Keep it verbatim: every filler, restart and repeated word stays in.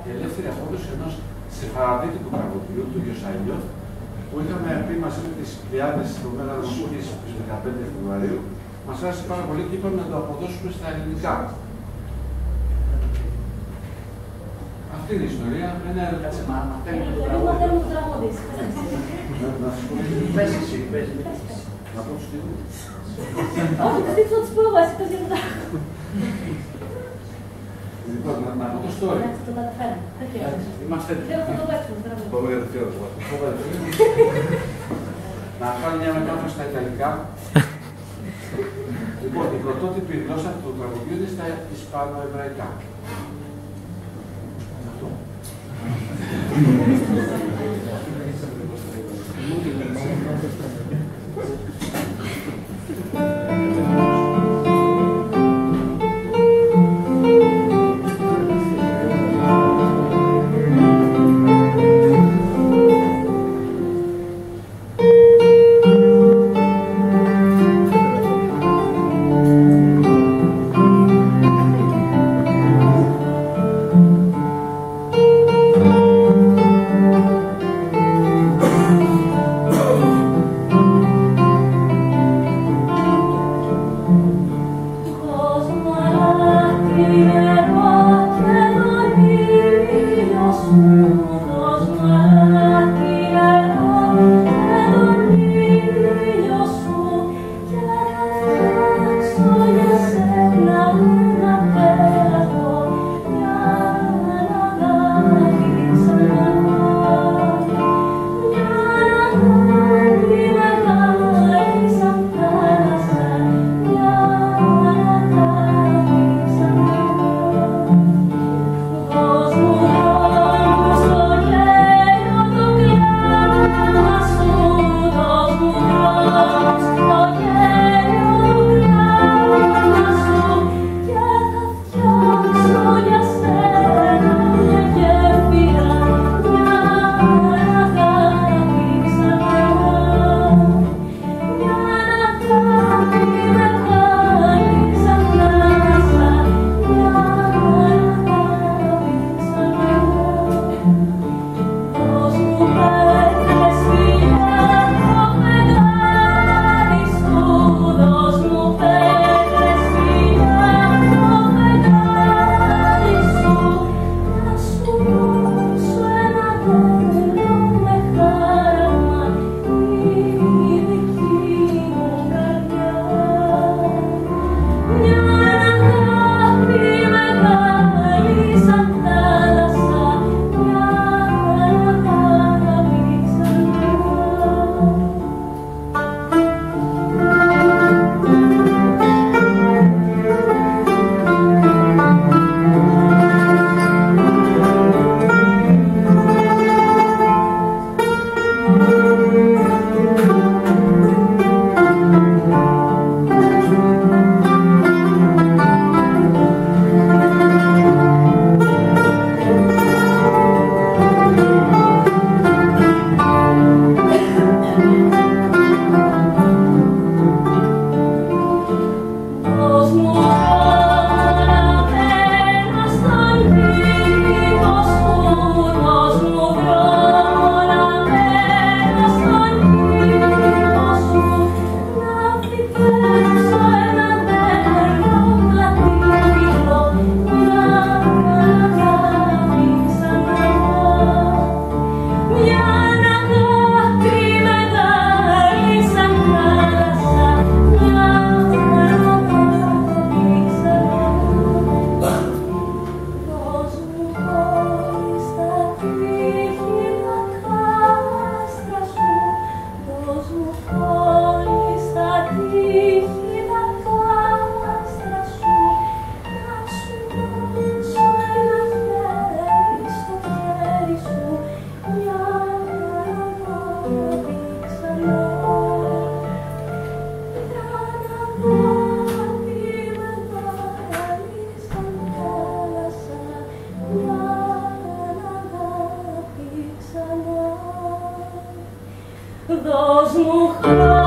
η ελεύθερη απόδοση ενός σεφαραδίτικου τραγουδιού του Γιωσαλιό, που είχαμε πει μαζί με τις Πλειάδες στο Μέγαρο Μουσικής στις δεκαπέντε Φεβρουαρίου, μας άρεσε πάρα πολύ και είπαμε να το αποδώσουμε στα ελληνικά. Αυτή είναι η ιστορία. Ένα Κάτσε μάμα. Εγώ δεν μου τραγουδείς. να σας πω Πες εσύ, πες. να πω τους τίτλους. Όχι, τους τίτλους θα τους πω εγώ, εσύ πες για το τραγούδι. Λοιπόν, να πω το story. Εντάξει, το καταφέραμε. Δεν χρειάζεται. Είμαστε Δεν θα το παίξουμε, δεν θα το Πάμε για το φίλο. Να κάνω μια μετάφραση στα Ιταλικά. Λοιπόν, η πρωτότυπη γλώσσα του τραγουδιού είναι στα Ισπανοεβραϊκά. Αυτό. Δώσ' μου